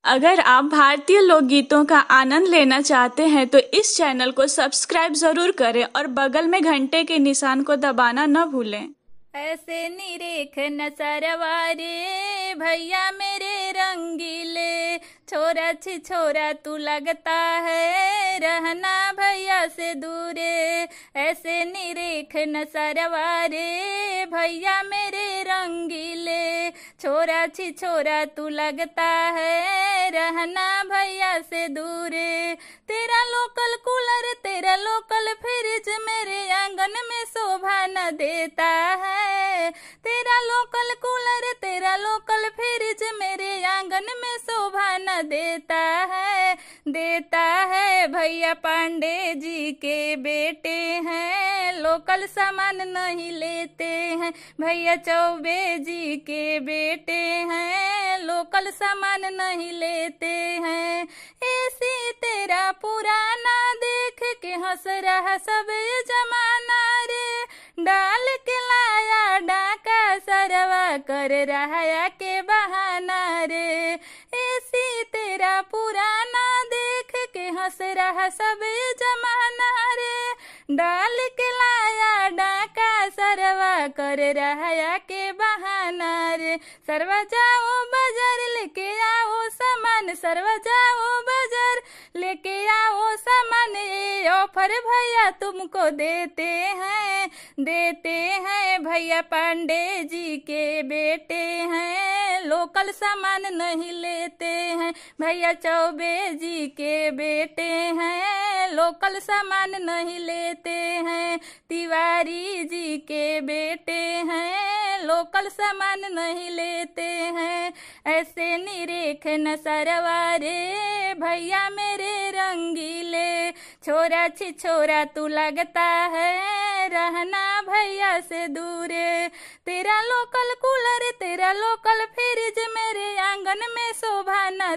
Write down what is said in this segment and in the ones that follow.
अगर आप भारतीय लोकगीतों का आनंद लेना चाहते हैं तो इस चैनल को सब्सक्राइब जरूर करें और बगल में घंटे के निशान को दबाना न भूलें। ऐसे निरेख न सरवारे भैया मेरे रंगीले, छोरा छी छोरा तू लगता है रहना भैया से दूरे। ऐसे निरेख न सरवारे भैया मेरे रंगीले, छोरा छी छोरा तू लगता है रहना भैया से दूरे। तेरा लोकल कूलर तेरा लोकल फ्रिज मेरे आंगन में शोभा न देता है। तेरा लोकल कूलर तेरा लोकल फ्रिज मेरे आंगन में शोभा न देता है भैया पांडे जी के बेटे हैं लोकल सामान नहीं लेते हैं। भैया चौबे जी के बेटे हैं लोकल सामान नहीं लेते हैं। ऐसी तेरा पुराना देख के हंस रहा सब ये जमाना रे, डाल के लाया डाका सरवा कर रहा के बहाना रे। ऐसी तेरा पुराना देख के हंस रहा सब ये जमाना रे, डाल के लाया डाका सरवा कर रहा के बहाना रे। सरवा जाओ बाजार लेके आओ सामान, सरवा जाओ बाजार लेके आओ सामान, ये ऑफर भैया तुमको देते हैं भैया पांडे जी के बेटे हैं लोकल सामान नहीं लेते हैं। भैया चौबे जी के बेटे हैं लोकल सामान नहीं लेते हैं। तिवारी जी के बेटे हैं लोकल सामान नहीं लेते हैं। ऐसे निरेख न सरवारे भैया मेरे रंगीले, छोरा छी छोरा तू लगता है रहना भैया से दूरे। तेरा लोकल कूलर तेरा लोकल फ्रिज मेरे आंगन में शोभा न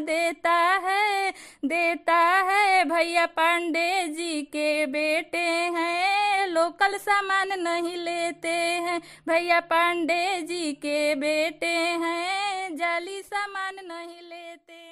देता है भैया पांडे जी के बेटे हैं लोकल सामान नहीं लेते हैं। भैया पांडे जी के बेटे हैं जाली सामान नहीं लेते।